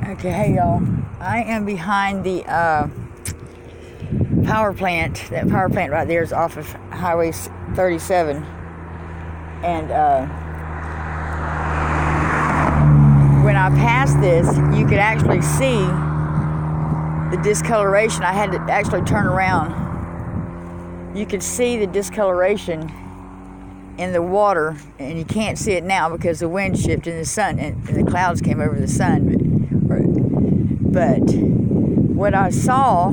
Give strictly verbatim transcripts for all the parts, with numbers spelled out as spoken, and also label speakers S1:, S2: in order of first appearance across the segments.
S1: Okay, hey y'all. I am behind the uh, power plant. That power plant right there is off of Highway thirty-seven. And uh, when I passed this, you could actually see the discoloration. I had to actually turn around. You could see the discoloration in the water, and you can't see it now because the wind shifted and the sun and, and the clouds came over the sun. But what I saw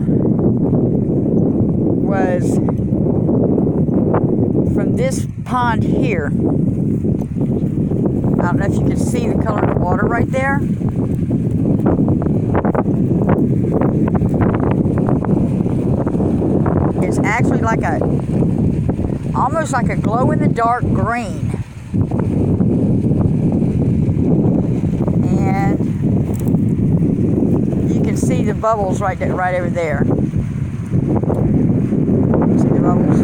S1: was from this pond here. I don't know if you can see the color of the water right there. It's actually like a, almost like a glow-in-the-dark green. And you can see the bubbles right there, right over there. See the bubbles?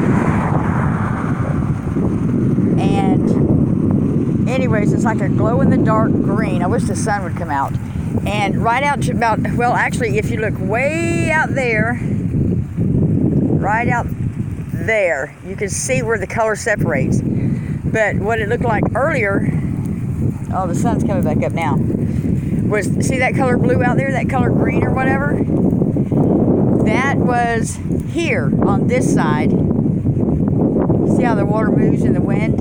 S1: And anyways, it's like a glow-in-the-dark green. I wish the sun would come out. And right out to about, well, actually, if you look way out there, right out there, you can see where the color separates. But what it looked like earlier, oh, the sun's coming back up now, was, see that color blue out there, that color green or whatever? That was here on this side. See how the water moves in the wind?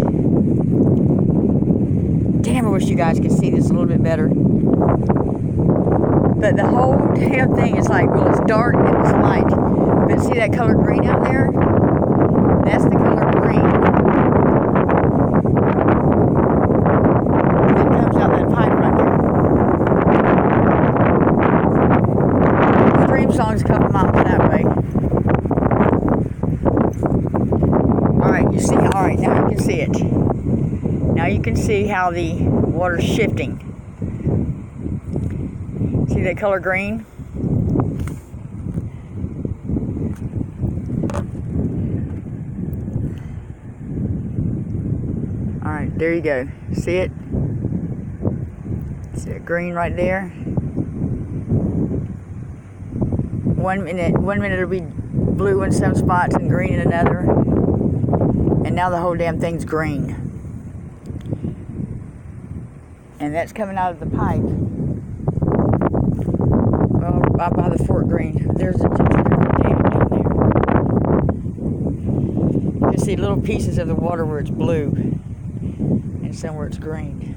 S1: Damn, I wish you guys could see this a little bit better. But the whole damn thing is like, well, it's dark and it's light. But see that color green out there? That's the color green that comes out that pipe right there. Stream song's a couple miles that way. Alright, you see, alright, now you can see it. Now you can see how the water's shifting. See that color green? Alright, there you go. See it? See that green right there? One minute, one minute it'll be blue in some spots and green in another. And now the whole damn thing's green. And that's coming out of the pipe. Well, out by the Fort Greene. There's a dam down there. You can see little pieces of the water where it's blue and some where it's green.